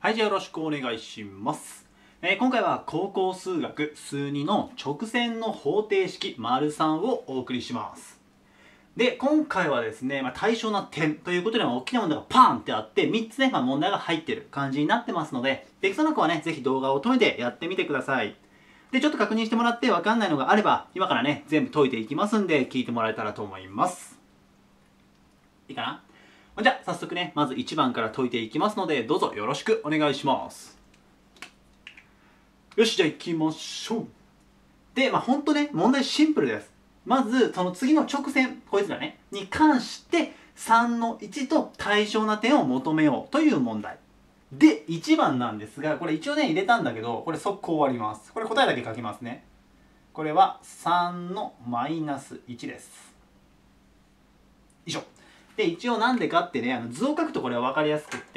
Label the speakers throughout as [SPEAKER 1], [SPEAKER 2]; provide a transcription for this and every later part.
[SPEAKER 1] はい、じゃあよろしくお願いします。今回は高校数学数2の直線の方程式 ③ をお送りします。で、今回はですね、対象な点ということで、大きな問題がパーンってあって、3つね、問題が入ってる感じになってますので、できそうな子はね、ぜひ動画を止めてやってみてください。で、ちょっと確認してもらって分かんないのがあれば、今からね、全部解いていきますんで、聞いてもらえたらと思います。いいかな？じゃあ、早速ね、まず1番から解いていきますので、どうぞよろしくお願いします。よし、じゃあ行きましょう。で、ほんとね、問題シンプルです。まず、その次の直線、こいつらね、に関して、3の1と対象な点を求めようという問題。で、1番なんですが、これ一応ね、入れたんだけど、これ速攻終わります。これ答えだけ書きますね。これは3のマイナス1です。以上。で、一応なんでかってね、図を書くとこれは分かりやすくって、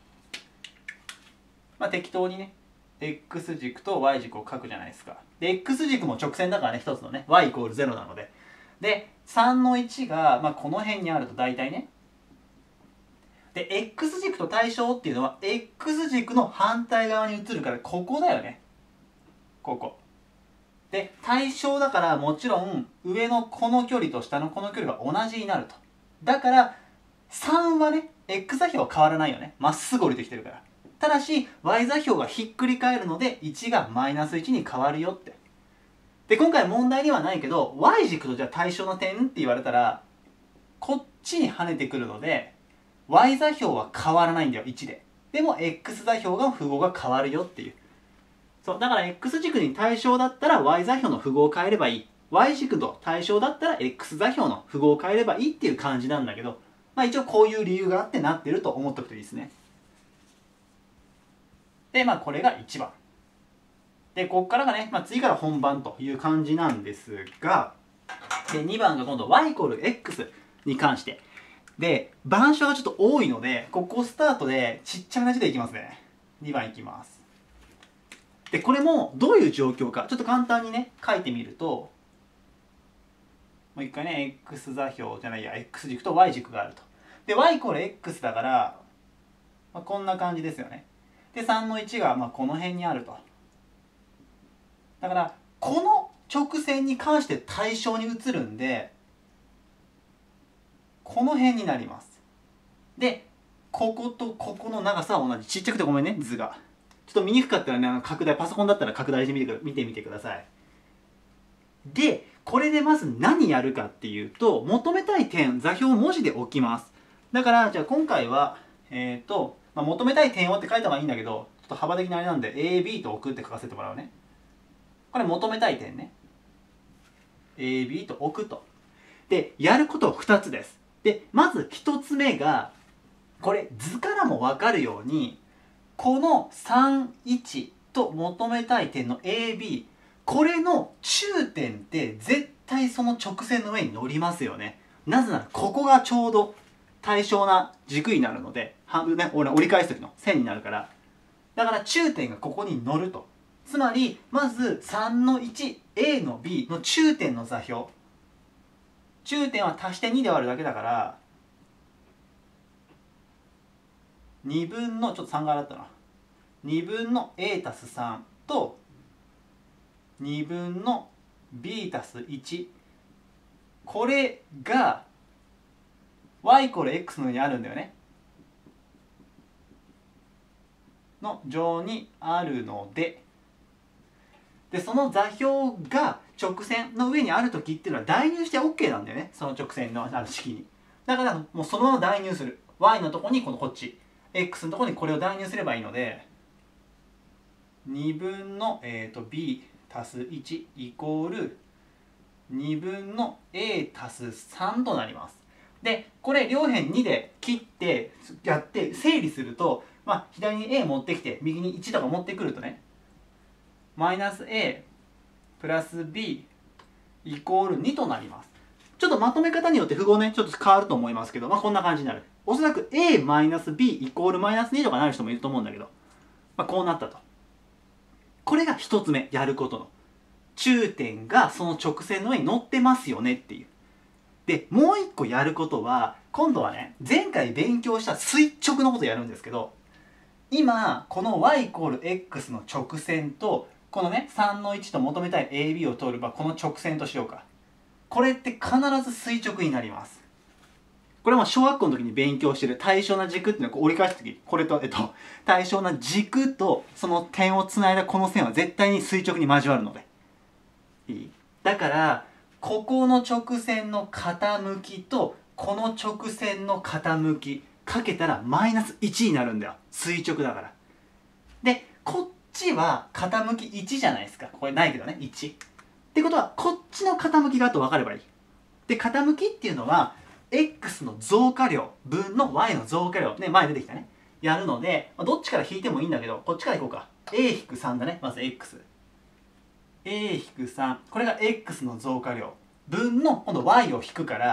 [SPEAKER 1] 適当にね、x 軸と y 軸を書くじゃないですか。で、x 軸も直線だからね、一つのね、y イコール0なので。で、3の1が、この辺にあると大体ね。で、x 軸と対象っていうのは、x 軸の反対側に移るから、ここだよね。ここ。で、対象だからもちろん、上のこの距離と下のこの距離は同じになると。だから、3はね、x 座標は変わらないよね。まっすぐ降りてきてるから。ただし、y 座標がひっくり返るので、1がマイナス1に変わるよって。で、今回問題にはないけど、y 軸とじゃあ対象の点って言われたら、こっちに跳ねてくるので、y 座標は変わらないんだよ、1で。でも、x 座標が符号が変わるよっていう。そう、だから x 軸に対象だったら y 座標の符号を変えればいい。y 軸と対象だったら x 座標の符号を変えればいいっていう感じなんだけど、一応こういう理由があってなってると思っておくといいですね。で、これが1番。で、ここからがね、次から本番という感じなんですが、で、2番が今度 y イコール x に関して。で、板書がちょっと多いので、ここスタートでちっちゃめな字でいきますね。2番いきます。で、これもどういう状況か、ちょっと簡単にね、書いてみると、もう一回ね、x 座標じゃないや、x 軸と y 軸があると。で、y イコール x だから、こんな感じですよね。で、3の1がこの辺にあると。だから、この直線に関して対象に移るんで、この辺になります。で、こことここの長さは同じ。ちっちゃくてごめんね、図が。ちょっと見にくかったらね、拡大、パソコンだったら拡大して見てみてください。で、これでまず何やるかっていうと、求めたい点、座標を文字で置きます。だから、じゃあ今回は、求めたい点をって書いた方がいいんだけど、ちょっと幅的なあれなんで、AB と置くって書かせてもらうね。これ求めたい点ね。AB と置くと。で、やること2つです。で、まず1つ目が、これ図からも分かるように、この31と求めたい点の AB、これの中点って絶対その直線の上に乗りますよね。なぜなら、ここがちょうど対象な軸になるので、半分ね、折り返す時の線になるから。だから中点がここに乗ると。つまり、まず3の 1、A の B の中点の座標。中点は足して2で割るだけだから、2分の、ちょっと3があったな。2分の A 足す3と、2分の B 足す1。これが、y イコール x の上にあるんだよね。の上にあるので、で、その座標が直線の上にあるときっていうのは代入して OK なんだよね。その直線のある式に。だからもうそのまま代入する。y のとこにこっち。x のとこにこれを代入すればいいので、2分の、b 足す1イコール2分の a 足す3となります。で、これ両辺2で切ってやって整理すると、左に a 持ってきて右に1とか持ってくるとね、マイナス a プラス b イコール2となります。ちょっとまとめ方によって符号ね、ちょっと変わると思いますけど、こんな感じになる。おそらく a マイナス b イコールマイナス2とかなる人もいると思うんだけど、こうなったと。これが一つ目、やることの。中点がその直線の上に乗ってますよねっていう。で、もう一個やることは、今度はね、前回勉強した垂直のことやるんですけど、 今この y=x の直線とこのね3の1と求めたい AB を通ればこの直線としようか。これって必ず垂直になります。これは小学校の時に勉強してる対称な軸っていうのを折り返した時、これと対称な軸とその点をつないだこの線は絶対に垂直に交わるのでいい。だからここの直線の傾きとこの直線の傾きかけたらマイナス1になるんだよ。垂直だから。でこっちは傾き1じゃないですか。これないけどね、1ってことはこっちの傾きがあと分かればいい。で傾きっていうのは x の増加量分の y の増加量ね、前出てきたね、やるので、どっちから引いてもいいんだけどこっちからいこうか。 a-3 だね。まず x a-3、 これが x の増加量分の今度 y を引くから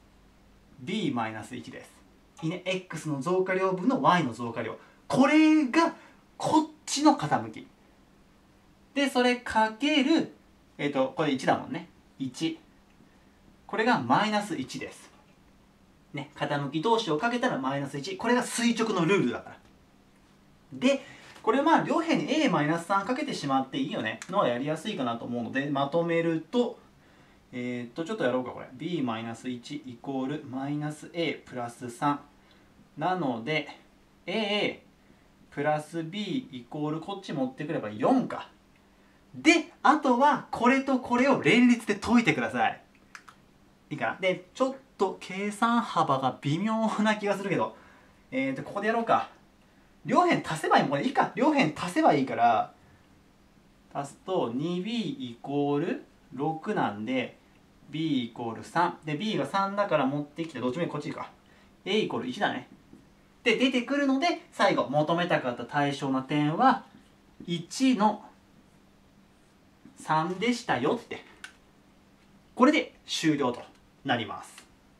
[SPEAKER 1] b-1 です。いいね。 x の増加量分の y の増加量、これがこっちの傾きで、それかけるこれ1だもんね。1、これがマイナス1ですね。傾き同士をかけたらマイナス1、これが垂直のルールだから。でこれまあ両辺に a-3 かけてしまっていいよねのはやりやすいかなと思うので、まとめるとちょっとやろうか。これ b-1 イコールマイナス a プラス3なので a プラス b イコールこっち持ってくれば4か。であとはこれとこれを連立で解いてください。いいかな。でちょっと計算幅が微妙な気がするけどここでやろうか。両辺足せばいいもん。これいいか。両辺足せばいいから足すと 2b イコール6なんで b イコール3で b が3だから持ってきてどっちもこっちいいか。 a イコール1だね。で出てくるので最後求めたかった対称な点は1の3でしたよって、これで終了となります。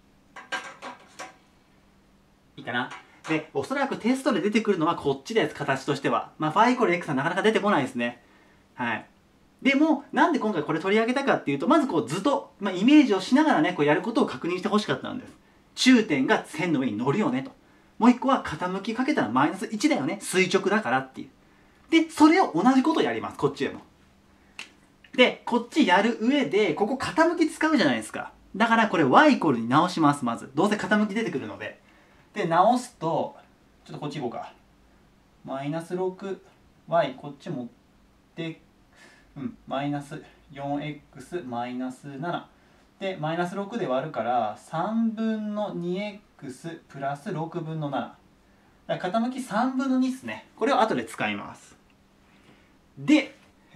[SPEAKER 1] いいかな。でおそらくテストで出てくるのはこっちです。形としてはまあ φ=x はなかなか出てこないですね。はい。でもなんで今回これ取り上げたかっていうと、まずこう図と、イメージをしながらねこうやることを確認してほしかったんです。中点が線の上に乗るよねと。もう一個は傾きかけたらマイナス1だよね、垂直だからっていう。でそれを同じことをやります。こっちでも。でこっちやる上でここ傾き使うじゃないですか。だからこれ y イコールに直します。まずどうせ傾き出てくるので。で直すとちょっとこっち行こうか。マイナス 6y こっち持ってマイナス 4x マイナス7でマイナス6で割るから3分の 2x プラス6分の7だから傾き3分の2ですね。これを後で使います。で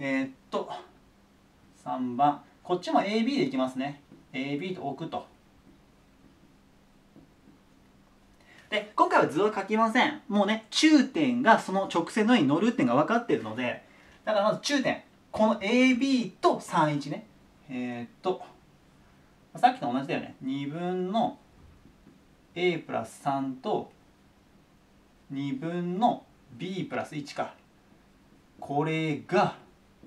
[SPEAKER 1] 3番こっちも AB でいきますね。 AB と置くと。で今回は図は書きません。もうね中点がその直線の上に乗るっていうのが分かっているので、だからまず中点この AB と31ねさっきと同じだよね。2分の A プラス3と2分の B プラス1か。これが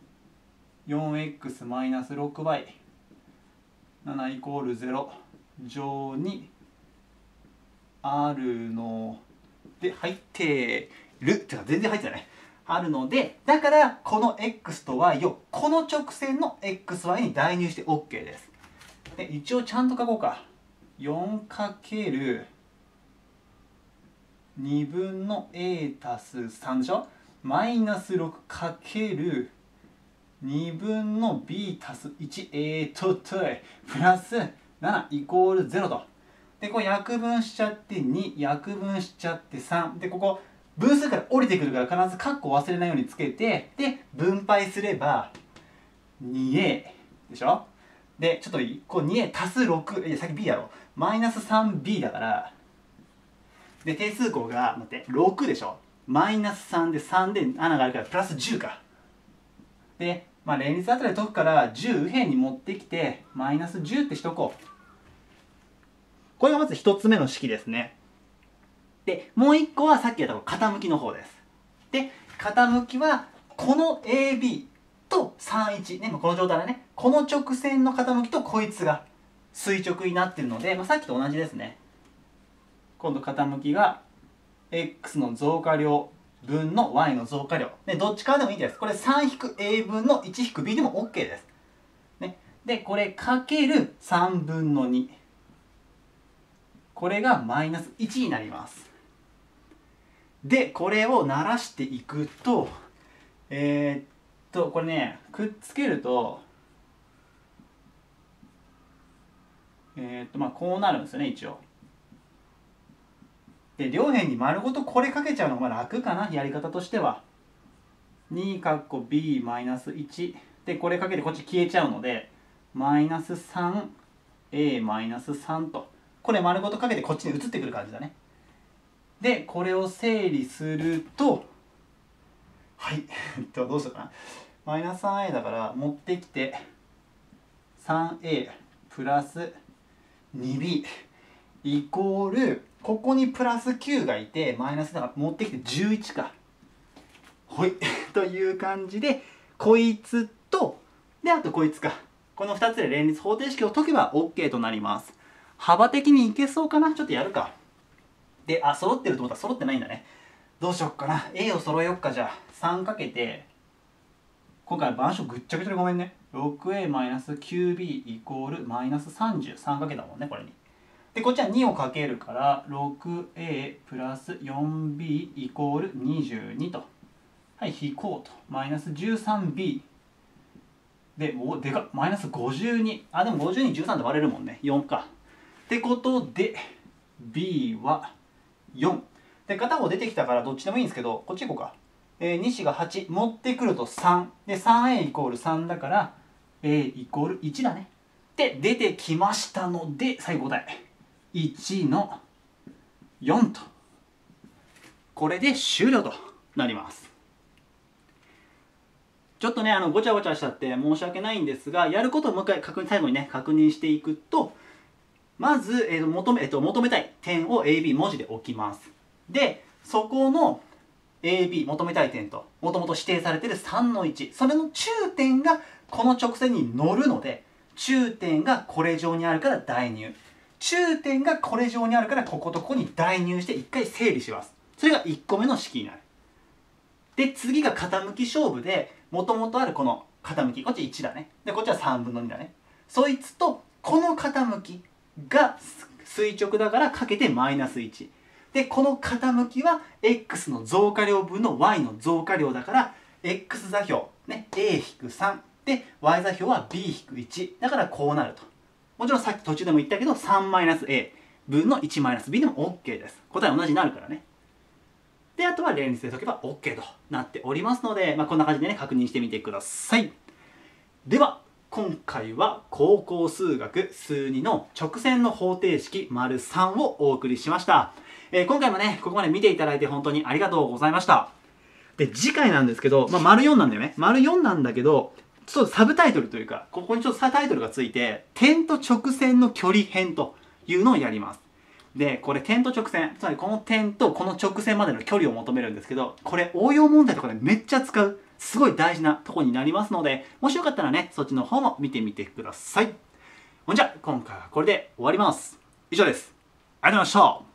[SPEAKER 1] 4x マイナス 6y 7イコール0乗にあるので入ってるってか全然入ってないあるので、だからこの x と y をこの直線の xy に代入して OK です。で一応ちゃんと書こうか。 4× 2分の a 足す3でしょ。マイナス 6× 2分の b 足す1プラス7イコール0と。でこれ約分しちゃって2約分しちゃって3でここ分数から降りてくるから必ずカッコ忘れないようにつけて、で分配すれば 2a でしょ。でちょっといいこう 2a 足す6さっき b やろマイナス 3b だからで定数項が待って6でしょ。マイナス3で3で穴があるからプラス10か。で連立あたり解くから10右辺に持ってきてマイナス10ってしとこう。これがまず1つ目の式ですね。でもう1個はさっきやった傾きの方です。で傾きはこの AB と31ね、この状態だね。この直線の傾きとこいつが垂直になってるので、さっきと同じですね。今度傾きが x の増加量分の y の増加量。で、どっちからでもいいです。これ 3-a 分の 1-b でも OK です。ね。で、これかける3分の2。これがマイナス1になります。で、これをならしていくと、これね、くっつけると、こうなるんですよね、一応。で、両辺に丸ごとこれかけちゃうのが楽かな、やり方としては。2かっこ b マイナス1。で、これかけてこっち消えちゃうので、マイナス 3a マイナス3と。これ丸ごとかけてこっちに移ってくる感じだね。で、これを整理すると、はい。どうしようかな。マイナス 3a だから持ってきて、3a プラス 2b イコール、ここにプラス9がいて、マイナスだから持ってきて11か。ほい。という感じで、こいつと、で、あとこいつか。この2つで連立方程式を解けば OK となります。幅的にいけそうかな？ちょっとやるか。で、揃ってると思ったら揃ってないんだね。どうしよっかな。A を揃えよっか、じゃあ。3かけて、今回板書ぐっちゃぐちゃでごめんね。6a-9b イコールマイナス33かけたもんね、これに。で、こっちは2をかけるから、6a プラス 4b イコール22と。はい、引こうと。マイナス 13b。で、でかっ。マイナス52。でも52、13で割れるもんね。4か。ってことで、b は4。で、片方出てきたからどっちでもいいんですけど、こっち行こうか。2が8。持ってくると3。で、3a イコール3だから、a イコール1だね。で、出てきましたので、最後答え。1の4と。これで終了となります。ちょっとね、ごちゃごちゃしちゃって申し訳ないんですが、やることをもう一回最後にね、確認していくと、まず、求めたい点を AB 文字で置きます。で、そこの AB 求めたい点と、もともと指定されている3の1。それの中点がこの直線に乗るので、中点がこれ上にあるから代入。中点がこれ上にあるからこことここに代入して一回整理します。それが1個目の式になる。で、次が傾き勝負で、もともとあるこの傾き、こっち1だね。で、こっちは3分の2だね。そいつと、この傾きが垂直だからかけてマイナス1。で、この傾きは x の増加量分の y の増加量だから、x 座標、ね、a-3。で、y 座標は b-1。だからこうなると。もちろんさっき途中でも言ったけど、3-a 分の 1-b でも OK です。答え同じになるからね。で、あとは連立で解けば OK となっておりますので、こんな感じでね、確認してみてください。では、今回は高校数学数2の直線の方程式 ③ をお送りしました。今回もね、ここまで見ていただいて本当にありがとうございました。で、次回なんですけど、③なんだよね。③なんだけど、ちょっとサブタイトルというか、ここにちょっとタイトルがついて、点と直線の距離編というのをやります。で、これ点と直線、つまりこの点とこの直線までの距離を求めるんですけど、これ応用問題とかでめっちゃ使う、すごい大事なところになりますので、もしよかったらね、そっちの方も見てみてください。ほんじゃ、今回はこれで終わります。以上です。ありがとうございました。